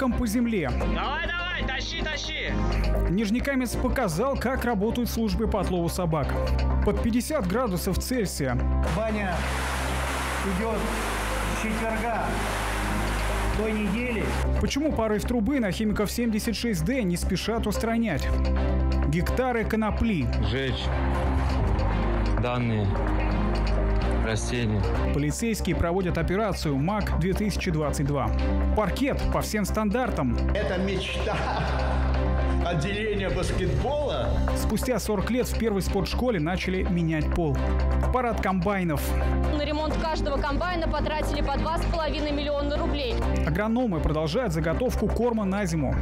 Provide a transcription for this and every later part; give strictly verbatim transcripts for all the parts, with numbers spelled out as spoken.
ботинком по земле. Давай, давай, тащи, тащи. Нижнекамец показал, как работают службы по отлову собак. Под пятьдесят градусов Цельсия. Баня идет с четверга до недели. Почему порыв трубы на Химиков семьдесят шесть дэ не спешат устранять? Гектары конопли. Сжечь данные растения. Полицейские проводят операцию МАК две тысячи двадцать два. Паркет по всем стандартам. Это мечта отделения баскетбола. Спустя сорок лет в первой спортшколе начали менять пол. Парад комбайнов. На ремонт каждого комбайна потратили по два с половиной миллиона рублей. Агрономы продолжают заготовку корма на зиму.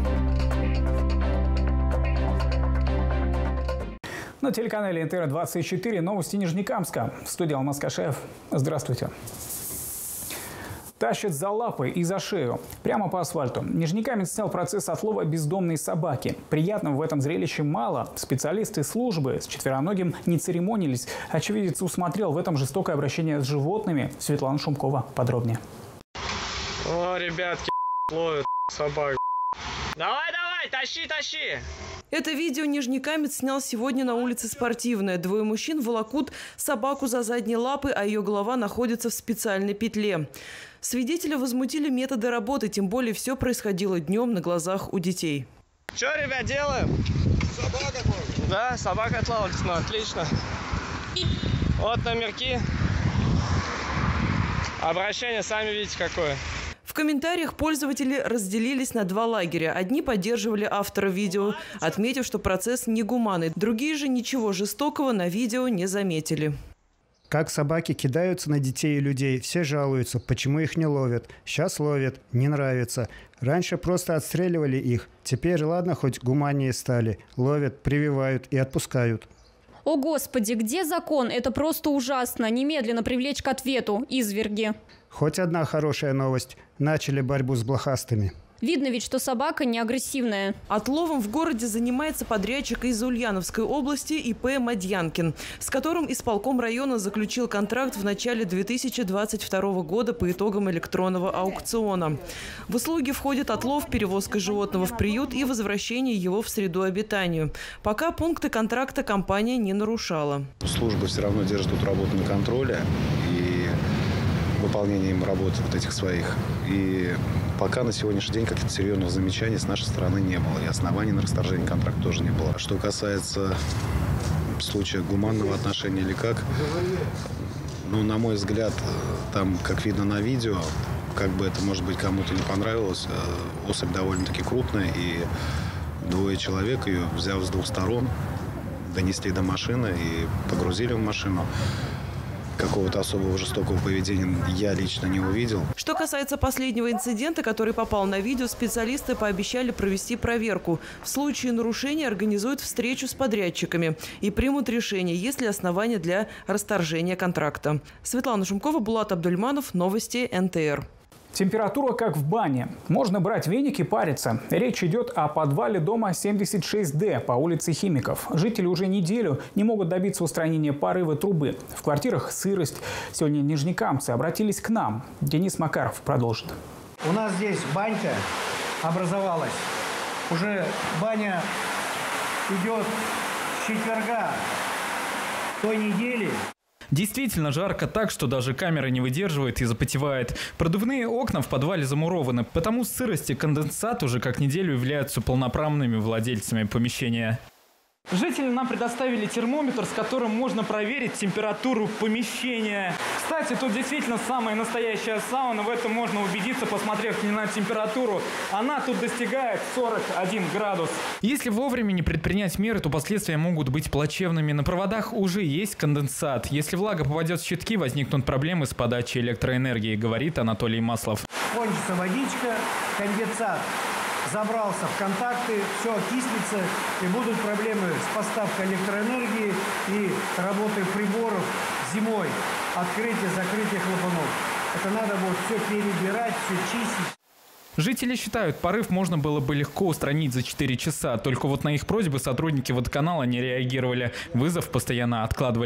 На телеканале эн тэ эр двадцать четыре новости Нижнекамска. В студии Алмаз Кашаев. Здравствуйте. Тащат за лапы и за шею. Прямо по асфальту. Нижнекамец снял процесс отлова бездомной собаки. Приятного в этом зрелище мало. Специалисты службы с четвероногим не церемонились. Очевидец усмотрел в этом жестокое обращение с животными. Светлана Шумкова подробнее. О, ребятки, ловят собак. Давай, давай, тащи, тащи. Это видео нижнекамец снял сегодня на улице Спортивная. Двое мужчин волокут собаку за задние лапы, а ее голова находится в специальной петле. Свидетеля возмутили методы работы, тем более все происходило днем на глазах у детей. Что, ребят, делаем? Собака отловлена. Да, собака отловлена, отлично. Вот номерки. Обращение сами видите какое. В комментариях пользователи разделились на два лагеря. Одни поддерживали автора видео, отметив, что процесс негуманный. Другие же ничего жестокого на видео не заметили. Как собаки кидаются на детей и людей, все жалуются, почему их не ловят. Сейчас ловят, не нравится. Раньше просто отстреливали их, теперь ладно, хоть гуманнее стали. Ловят, прививают и отпускают. О господи, где закон? Это просто ужасно. Немедленно привлечь к ответу, изверги. Хоть одна хорошая новость. Начали борьбу с блохастыми. Видно ведь, что собака не агрессивная. Отловом в городе занимается подрядчик из Ульяновской области И П Мадьянкин, с которым исполком района заключил контракт в начале две тысячи двадцать второго года по итогам электронного аукциона. В услуги входит отлов, перевозка животного в приют и возвращение его в среду обитания. Пока пункты контракта компания не нарушала. Служба все равно держит эту работу на контроле и выполнением работ вот этих своих. И пока на сегодняшний день каких-то серьезных замечаний с нашей стороны не было. И оснований на расторжение контракта тоже не было. Что касается случая гуманного отношения или как, ну, на мой взгляд, там, как видно на видео, как бы это, может быть, кому-то не понравилось, особь довольно-таки крупная, и двое человек ее, взяв с двух сторон, донесли до машины и погрузили в машину. Какого-то особого жестокого поведения я лично не увидел. Что касается последнего инцидента, который попал на видео, специалисты пообещали провести проверку. В случае нарушения организуют встречу с подрядчиками и примут решение, есть ли основания для расторжения контракта. Светлана Шумкова, Булат Абдульманов, новости эн тэ эр. Температура как в бане. Можно брать веник и париться. Речь идет о подвале дома семьдесят шесть дэ по улице Химиков. Жители уже неделю не могут добиться устранения порыва трубы. В квартирах сырость. Сегодня нижнекамцы обратились к нам. Денис Макаров продолжит. У нас здесь банька образовалась. Уже баня идет с четверга до недели. Действительно жарко так, что даже камера не выдерживает и запотевает. Продувные окна в подвале замурованы, потому сырость и конденсат уже как неделю являются полноправными владельцами помещения. Жители нам предоставили термометр, с которым можно проверить температуру помещения. Кстати, тут действительно самая настоящая сауна. В этом можно убедиться, посмотрев на температуру. Она тут достигает сорок один градус. Если вовремя не предпринять меры, то последствия могут быть плачевными. На проводах уже есть конденсат. Если влага попадет в щитки, возникнут проблемы с подачей электроэнергии, говорит Анатолий Маслов. Кончится водичка, конденсат забрался в контакты, все окислится, и будут проблемы с поставкой электроэнергии и работой приборов зимой, открытие, закрытие клапанов. Это надо будет все перебирать, все чистить. Жители считают, порыв можно было бы легко устранить за четыре часа. Только вот на их просьбы сотрудники водоканала не реагировали. Вызов постоянно откладывали.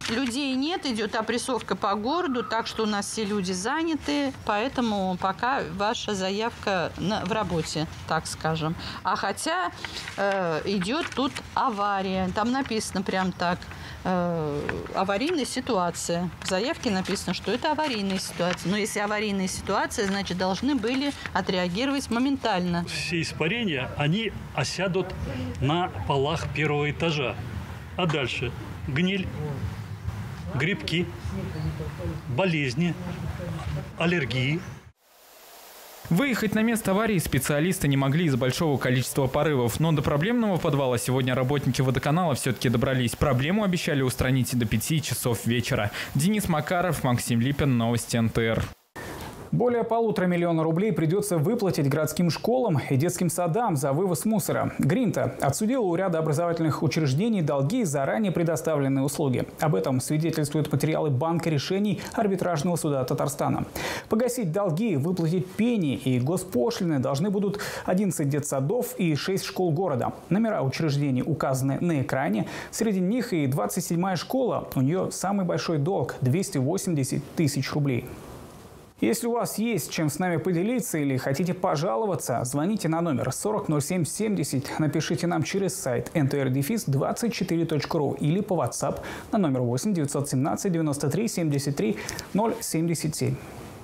Людей нет, идет опрессовка по городу, так что у нас все люди заняты, поэтому пока ваша заявка на, в работе, так скажем. А хотя э, идет тут авария, там написано прям так, э, аварийная ситуация. В заявке написано, что это аварийная ситуация. Но если аварийная ситуация, значит, должны были отреагировать моментально. Все испарения, они осядут на полах первого этажа. А дальше гниль, грибки, болезни, аллергии. Выехать на место аварии специалисты не могли из-за большого количества порывов, но до проблемного подвала сегодня работники водоканала все-таки добрались. Проблему обещали устранить до пяти часов вечера. Денис Макаров, Максим Липин, новости эн тэ эр. Более полутора миллиона рублей придется выплатить городским школам и детским садам за вывоз мусора. Гринта отсудила у ряда образовательных учреждений долги за ранее предоставленные услуги. Об этом свидетельствуют материалы Банка решений Арбитражного суда Татарстана. Погасить долги, выплатить пени и госпошлины должны будут одиннадцать детсадов и шесть школ города. Номера учреждений указаны на экране. Среди них и двадцать седьмая школа. У нее самый большой долг – двести восемьдесят тысяч рублей. Если у вас есть чем с нами поделиться или хотите пожаловаться, звоните на номер сорок ноль семь семьдесят, напишите нам через сайт эн тэ эр двадцать четыре точка ру или по WhatsApp на номер восемь девятьсот семнадцать девяносто три семьдесят три ноль семьдесят семь.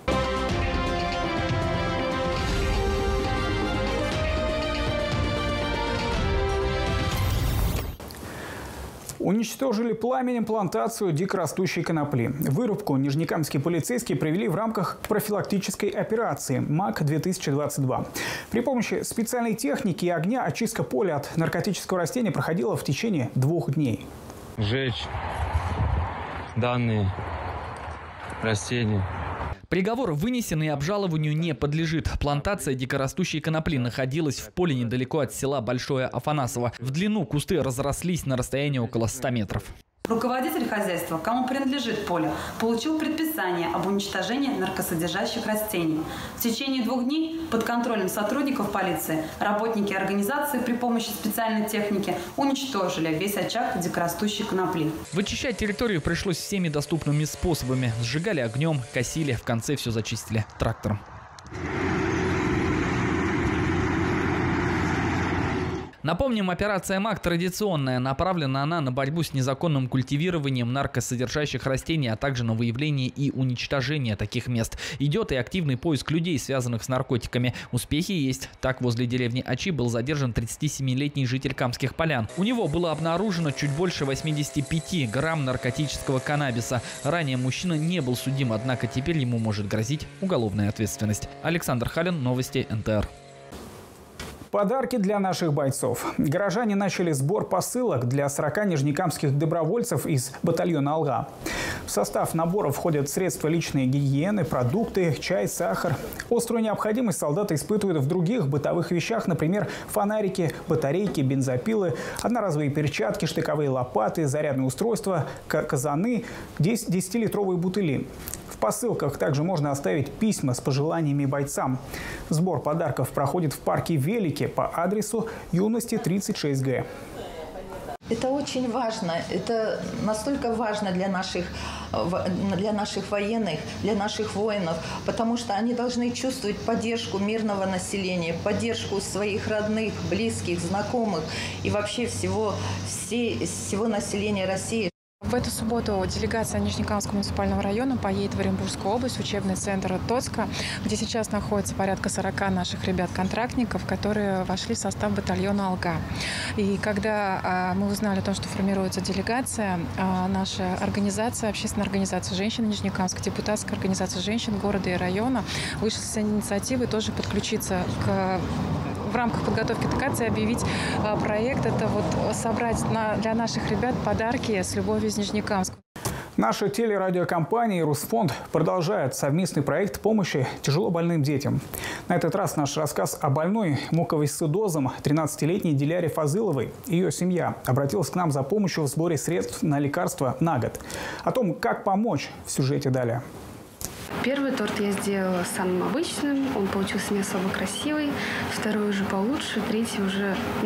Уничтожили пламенем плантацию дикорастущей конопли. Вырубку нижнекамские полицейские провели в рамках профилактической операции МАК-две тысячи двадцать два. При помощи специальной техники и огня очистка поля от наркотического растения проходила в течение двух дней. Сжечь данные растения. Приговор вынесен и обжалованию не подлежит. Плантация дикорастущей конопли находилась в поле недалеко от села Большое Афанасово. В длину кусты разрослись на расстоянии около ста метров. Руководитель хозяйства, кому принадлежит поле, получил предписание об уничтожении наркосодержащих растений. В течение двух дней под контролем сотрудников полиции работники организации при помощи специальной техники уничтожили весь очаг дикорастущей конопли. Вычищать территорию пришлось всеми доступными способами. Сжигали огнем, косили, в конце все зачистили трактором. Напомним, операция МАК традиционная. Направлена она на борьбу с незаконным культивированием наркосодержащих растений, а также на выявление и уничтожение таких мест. Идет и активный поиск людей, связанных с наркотиками. Успехи есть. Так, возле деревни Ачи был задержан тридцатисемилетний житель Камских Полян. У него было обнаружено чуть больше восьмидесяти пяти грамм наркотического каннабиса. Ранее мужчина не был судим, однако теперь ему может грозить уголовная ответственность. Александр Халин, новости эн тэ эр. Подарки для наших бойцов. Горожане начали сбор посылок для сорока нижнекамских добровольцев из батальона «Алга». В состав набора входят средства личной гигиены, продукты, чай, сахар. Острую необходимость солдаты испытывают в других бытовых вещах, например, фонарики, батарейки, бензопилы, одноразовые перчатки, штыковые лопаты, зарядные устройства, казаны, десятилитровые бутыли. В посылках также можно оставить письма с пожеланиями бойцам. Сбор подарков проходит в парке Велики по адресу Юности тридцать шесть Г. Это очень важно. Это настолько важно для наших, для наших военных, для наших воинов, потому что они должны чувствовать поддержку мирного населения, поддержку своих родных, близких, знакомых и вообще всего, все, всего населения России. В эту субботу делегация Нижнекамского муниципального района поедет в Оренбургскую область, учебный центр Тоцка, где сейчас находится порядка сорока наших ребят-контрактников, которые вошли в состав батальона «Алга». И когда а, мы узнали о том, что формируется делегация, а, наша организация, общественная организация женщин Нижнекамска, депутатская организация женщин города и района вышла с инициативой тоже подключиться к в рамках подготовки к акции объявить а, проект. Это вот собрать на, для наших ребят подарки с любовью из Нижнекамска. Наша телерадиокомпания и Русфонд продолжают совместный проект помощи тяжелобольным детям. На этот раз наш рассказ о больной муковисцидозом тринадцатилетней Диляре Фазыловой. Ее семья обратилась к нам за помощью в сборе средств на лекарства на год. О том, как помочь, в сюжете далее. Первый торт я сделала самым обычным, он получился не особо красивый, второй уже получше, третий уже ну,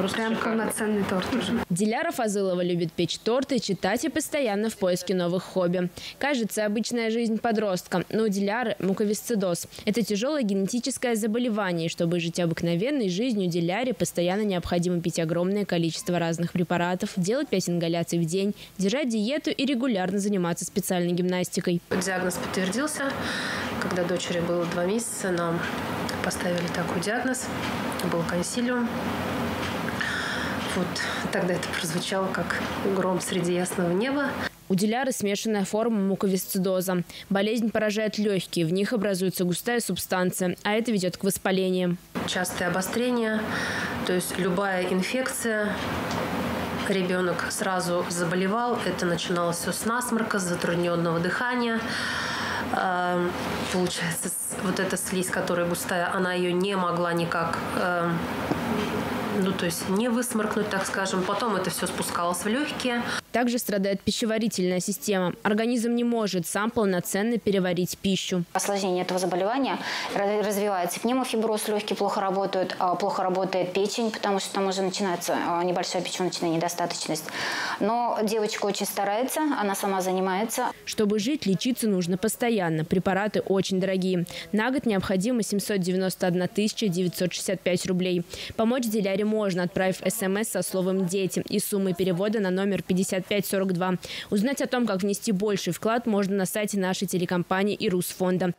Прям полноценный торт уже. Диляра Фазылова любит печь торты, читать и постоянно в поиске новых хобби. Кажется, обычная жизнь подростка, но у Диляры муковисцидоз. Это тяжелое генетическое заболевание, и чтобы жить обыкновенной жизнью, Диляре постоянно необходимо пить огромное количество разных препаратов, делать пять ингаляций в день, держать диету и регулярно заниматься специальной гимнастикой. Диагноз подтвердился. Когда дочери было два месяца, нам поставили такой диагноз. Был консилиум. Вот тогда это прозвучало как гром среди ясного неба. У Диляры смешанная форма муковисцидоза. Болезнь поражает легкие, в них образуется густая субстанция, а это ведет к воспалениям. Частые обострения, то есть любая инфекция. Ребенок сразу заболевал. Это начиналось все с насморка, с затрудненного дыхания. Получается, вот эта слизь, которая густая, она ее не могла никак, ну, то есть не высморкнуть, так скажем. Потом это все спускалось в легкие. Также страдает пищеварительная система. Организм не может сам полноценно переварить пищу. Осложнение этого заболевания развивается пневмофиброз, легкие плохо работают, плохо работает печень, потому что там уже начинается небольшая печеночная недостаточность. Но девочка очень старается, она сама занимается. Чтобы жить, лечиться нужно постоянно. Препараты очень дорогие. На год необходимо семьсот девяносто одна тысяча девятьсот шестьдесят пять рублей. Помочь Диляре можно, отправив смс со словом «Дети» и суммой перевода на номер пятьдесят пять сорок два. Узнать о том, как внести больший вклад, можно на сайте нашей телекомпании и Русфонда.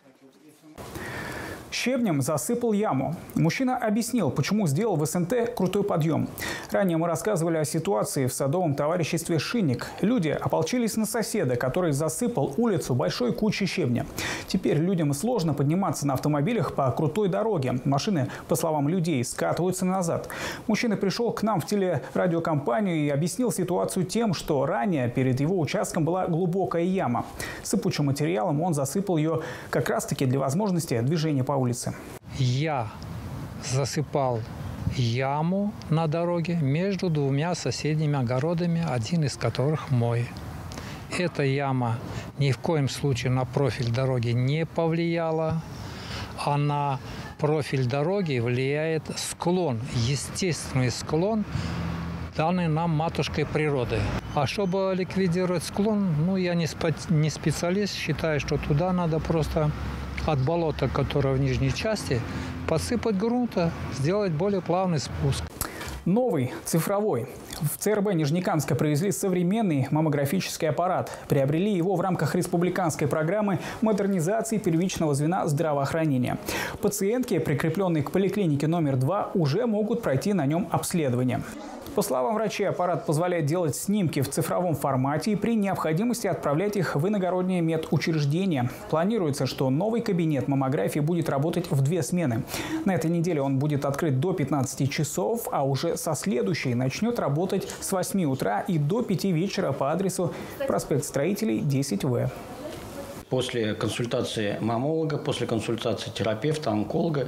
Щебнем засыпал яму. Мужчина объяснил, почему сделал в СНТ крутой подъем. Ранее мы рассказывали о ситуации в садовом товариществе «Шинник». Люди ополчились на соседа, который засыпал улицу большой кучей щебня. Теперь людям сложно подниматься на автомобилях по крутой дороге. Машины, по словам людей, скатываются назад. Мужчина пришел к нам в телерадиокомпанию и объяснил ситуацию тем, что ранее перед его участком была глубокая яма. Сыпучим материалом он засыпал ее как раз-таки для возможности движения по улице. Я засыпал яму на дороге между двумя соседними огородами, один из которых мой. Эта яма ни в коем случае на профиль дороги не повлияла, а на профиль дороги влияет склон, естественный склон, данный нам матушкой природы. А чтобы ликвидировать склон, ну я не специалист, считаю, что туда надо просто от болота, которое в нижней части, подсыпать грунта, сделать более плавный спуск. Новый, цифровой. В ЦРБ Нижнекамска привезли современный маммографический аппарат. Приобрели его в рамках республиканской программы модернизации первичного звена здравоохранения. Пациентки, прикрепленные к поликлинике номер два, уже могут пройти на нем обследование. По словам врачей, аппарат позволяет делать снимки в цифровом формате и при необходимости отправлять их в иногородние медучреждения. Планируется, что новый кабинет маммографии будет работать в две смены. На этой неделе он будет открыт до пятнадцати часов, а уже со следующей начнет работать с восьми утра и до пяти вечера по адресу проспект Строителей, десять вэ. После консультации маммолога, после консультации терапевта, онколога,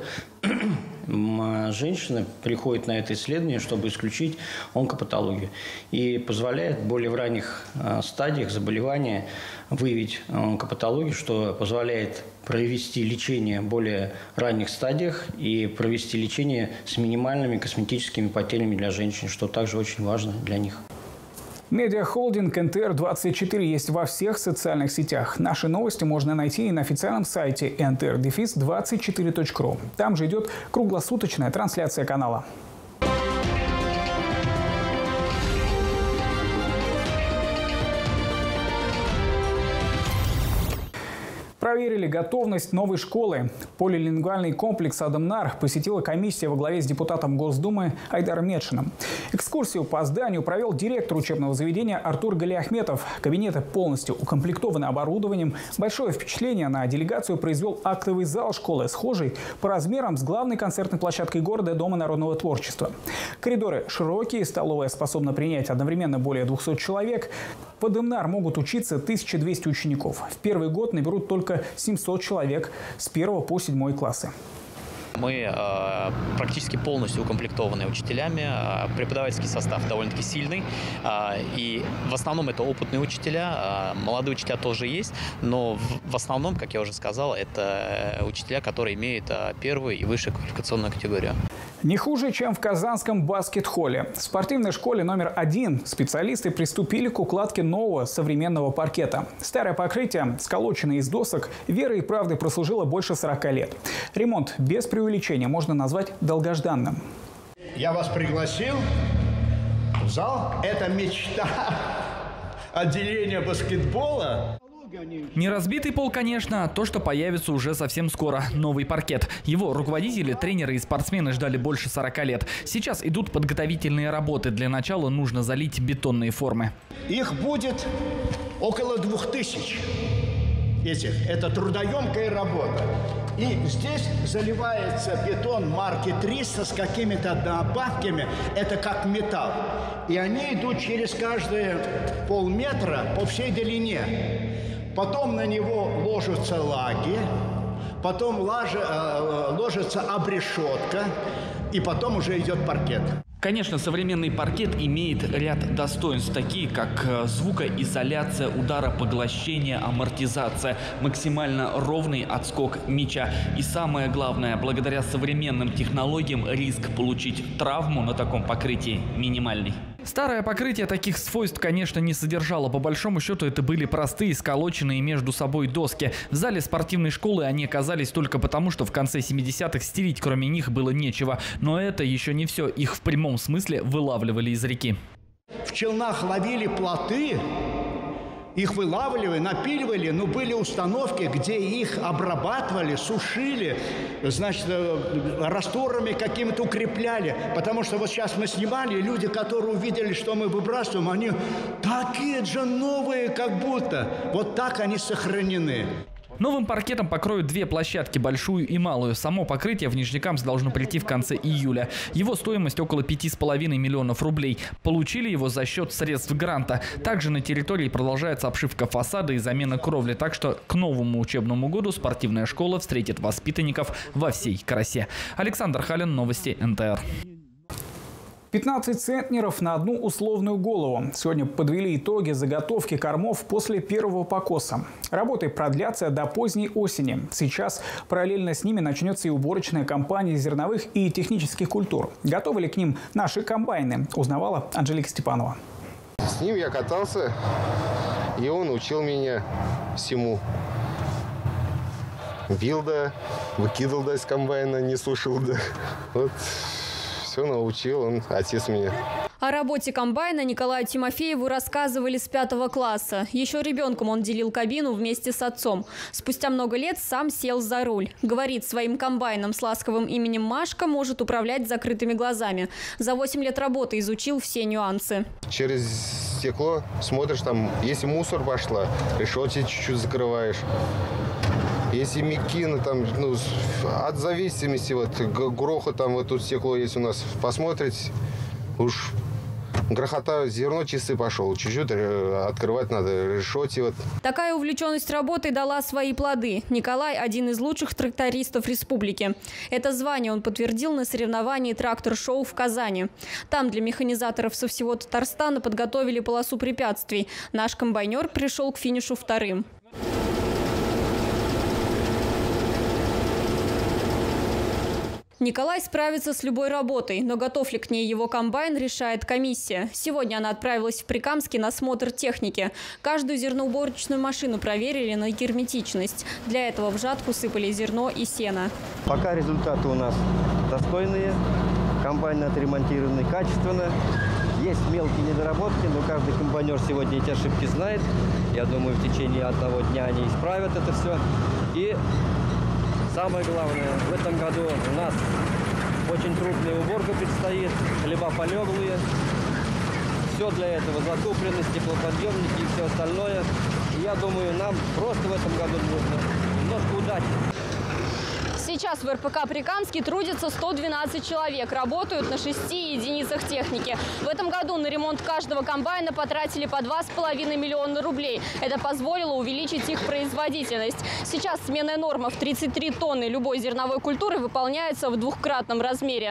женщина приходит на это исследование, чтобы исключить онкопатологию. И позволяет в более в ранних стадиях заболевания выявить онкопатологию, что позволяет провести лечение в более ранних стадиях и провести лечение с минимальными косметическими потерями для женщин, что также очень важно для них. Медиахолдинг эн тэ эр двадцать четыре есть во всех социальных сетях. Наши новости можно найти и на официальном сайте эн тэ эр двадцать четыре точка ру. Там же идет круглосуточная трансляция канала. Проверили готовность новой школы. Полилингвальный комплекс «Адамнар» посетила комиссия во главе с депутатом Госдумы Айдаром Метшиным. Экскурсию по зданию провел директор учебного заведения Артур Галиахметов. Кабинеты полностью укомплектованы оборудованием. Большое впечатление на делегацию произвел актовый зал школы, схожий по размерам с главной концертной площадкой города Дома народного творчества. Коридоры широкие, столовая способна принять одновременно более двухсот человек. В Адамнар могут учиться тысяча двести учеников. В первый год наберут только семьсот человек с первого по седьмой классы. Мы э, практически полностью укомплектованы учителями. Э, преподавательский состав довольно-таки сильный. Э, и в основном это опытные учителя. Э, молодые учителя тоже есть. Но в, в основном, как я уже сказал, это учителя, которые имеют э, первую и высшую квалификационную категорию. Не хуже, чем в казанском баскет-холле. В спортивной школе номер один специалисты приступили к укладке нового современного паркета. Старое покрытие, сколоченное из досок, верой и правдой прослужило больше сорока лет. Ремонт без преувеличения можно назвать долгожданным. Я вас пригласил в зал. Это мечта отделения баскетбола. Не разбитый пол, конечно, а то, что появится уже совсем скоро. Новый паркет. Его руководители, тренеры и спортсмены ждали больше сорока лет. Сейчас идут подготовительные работы. Для начала нужно залить бетонные формы. Их будет около двух тысяч. Этих. Это трудоемкая работа. И здесь заливается бетон марки триста с какими-то добавками. Это как металл. И они идут через каждые полметра по всей длине. Потом на него ложатся лаги, потом лажа, ложится обрешетка, и потом уже идет паркет. Конечно, современный паркет имеет ряд достоинств, такие как звукоизоляция, ударопоглощение, амортизация, максимально ровный отскок мяча. И самое главное, благодаря современным технологиям риск получить травму на таком покрытии минимальный. Старое покрытие таких свойств, конечно, не содержало. По большому счету, это были простые, сколоченные между собой доски. В зале спортивной школы они оказались только потому, что в конце семидесятых стелить кроме них было нечего. Но это еще не все. Их в прямом смысле вылавливали из реки. В Челнах ловили плоты, их вылавливали, напиливали, но были установки, где их обрабатывали, сушили, значит, растворами какими-то укрепляли. Потому что вот сейчас мы снимали, и люди, которые увидели, что мы выбрасываем, они такие же новые, как будто. Вот так они сохранены. Новым паркетом покроют две площадки, большую и малую. Само покрытие в Нижнекамск должно прийти в конце июля. Его стоимость около пяти с половиной миллионов рублей. Получили его за счет средств гранта. Также на территории продолжается обшивка фасада и замена кровли. Так что к новому учебному году спортивная школа встретит воспитанников во всей красе. Александр Халин, новости эн тэ эр. пятнадцать центнеров на одну условную голову. Сегодня подвели итоги заготовки кормов после первого покоса. Работы продлятся до поздней осени. Сейчас параллельно с ними начнется и уборочная кампания зерновых и технических культур. Готовы ли к ним наши комбайны, узнавала Анжелика Степанова. С ним я катался, и он учил меня всему. Бил, да, выкидывал, да, из комбайна, не слушал, да. Вот. Все научил он, отец меня. О работе комбайна Николаю Тимофееву рассказывали с пятого класса. Еще ребенком он делил кабину вместе с отцом. Спустя много лет сам сел за руль. Говорит, своим комбайном с ласковым именем Машка может управлять закрытыми глазами. За восемь лет работы изучил все нюансы. Через стекло смотришь, там, если мусор пошла, решетки чуть-чуть закрываешь. Если мекина, там, ну, от зависимости, вот, грохот, там, вот тут стекло есть у нас, посмотрите, уж грохота, зерно чистый пошел, чуть-чуть открывать надо, решетки, вот. Такая увлеченность работой дала свои плоды. Николай – один из лучших трактористов республики. Это звание он подтвердил на соревновании «Трактор-шоу» в Казани. Там для механизаторов со всего Татарстана подготовили полосу препятствий. Наш комбайнер пришел к финишу вторым. Николай справится с любой работой, но готов ли к ней его комбайн, решает комиссия. Сегодня она отправилась в Прикамске на осмотр техники. Каждую зерноуборочную машину проверили на герметичность. Для этого в жатку сыпали зерно и сено. Пока результаты у нас достойные, комбайн отремонтированный качественно. Есть мелкие недоработки, но каждый комбайнер сегодня эти ошибки знает. Я думаю, в течение одного дня они исправят это все. И самое главное, в этом году у нас очень трудная уборка предстоит, хлеба полеглые. Все для этого закуплено, стеклоподъемники и все остальное. И я думаю, нам просто в этом году нужно немножко удачи. Сейчас в эр пэ ка Прикамске трудится сто двенадцать человек. Работают на шести единицах техники. В этом году на ремонт каждого комбайна потратили по два с половиной миллиона рублей. Это позволило увеличить их производительность. Сейчас сменная норма в тридцать три тонны любой зерновой культуры выполняется в двухкратном размере.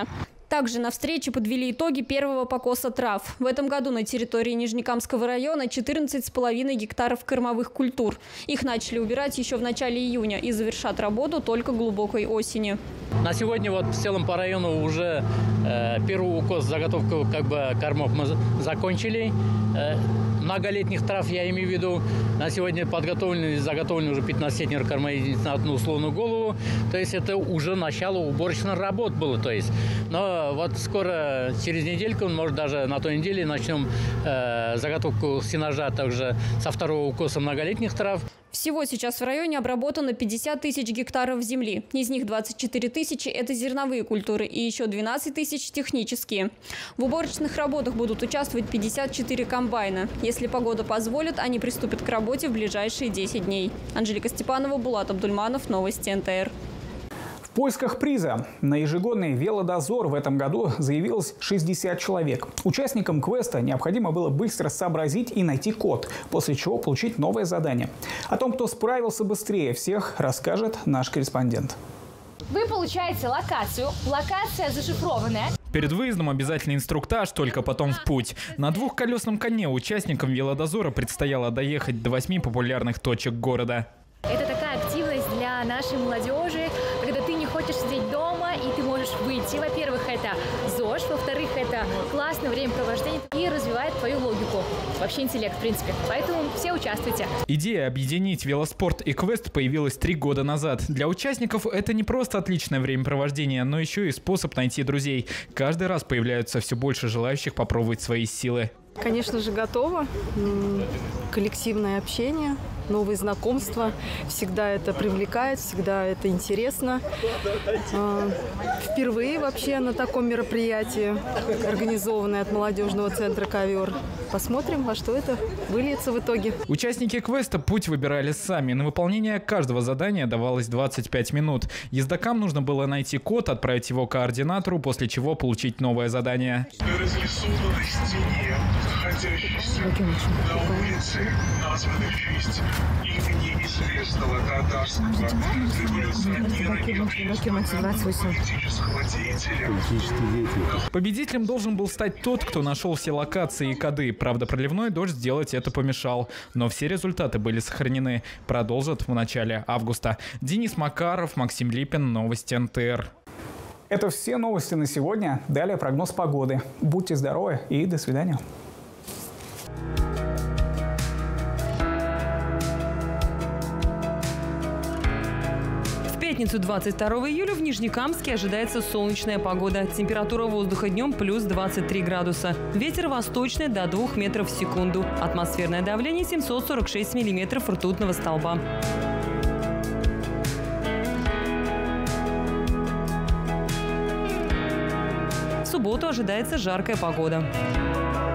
Также на встрече подвели итоги первого покоса трав. В этом году на территории Нижнекамского района четырнадцать с половиной гектаров кормовых культур. Их начали убирать еще в начале июня и завершат работу только глубокой осенью. На сегодня вот в целом по району уже э, первый укос, заготовку как бы кормов мы закончили. Э, многолетних трав я имею в виду. На сегодня подготовлены, заготовлены уже пятнадцатилетние кормовые единицы на одну условную голову. То есть это уже начало уборочных работ было. То есть. Но вот скоро, через недельку, может даже на той неделе начнем э, заготовку сенажа также со второго укоса многолетних трав. Всего сейчас в районе обработано пятьдесят тысяч гектаров земли. Из них двадцать четыре тысячи – это зерновые культуры и еще двенадцать тысяч – технические. В уборочных работах будут участвовать пятьдесят четыре комбайна. Если погода позволит, они приступят к работе в ближайшие десять дней. Анжелика Степанова, Булат Абдульманов, новости эн тэ эр. В поисках приза на ежегодный велодозор в этом году заявилось шестьдесят человек. Участникам квеста необходимо было быстро сообразить и найти код, после чего получить новое задание. О том, кто справился быстрее всех, расскажет наш корреспондент. Вы получаете локацию. Локация зашифрованная. Перед выездом обязательный инструктаж, только потом в путь. На двухколесном коне участникам велодозора предстояло доехать до восьми популярных точек города. Это такая активность для нашей молодежи, когда ты не хочешь сидеть дома и ты можешь выйти. Во-первых, это ЗОЖ, во-вторых, это классное времяпровождение и развивает твою логику. Вообще интеллект, в принципе. Поэтому все участвуйте. Идея объединить велоспорт и квест появилась три года назад. Для участников это не просто отличное времяпровождение, но еще и способ найти друзей. Каждый раз появляются все больше желающих попробовать свои силы. Конечно же, готова. Коллективное общение, новые знакомства. Всегда это привлекает, всегда это интересно. Впервые вообще на таком мероприятии, организованное от молодежного центра «Ковер». Посмотрим, во что это выльется в итоге. Участники квеста путь выбирали сами. На выполнение каждого задания давалось двадцать пять минут. Ездокам нужно было найти код, отправить его координатору, после чего получить новое задание. На улице, названной в честь имени известного татарского революционера и политического деятеля. Победителем должен был стать тот, кто нашел все локации и коды. Правда, проливной дождь сделать это помешал. Но все результаты были сохранены. Продолжат в начале августа. Денис Макаров, Максим Липин, новости эн тэ эр. Это все новости на сегодня. Далее прогноз погоды. Будьте здоровы и до свидания. В пятницу двадцать второго июля в Нижнекамске ожидается солнечная погода. Температура воздуха днем плюс двадцать три градуса. Ветер восточный до двух метров в секунду. Атмосферное давление семьсот сорок шесть миллиметров ртутного столба. В субботу ожидается жаркая погода.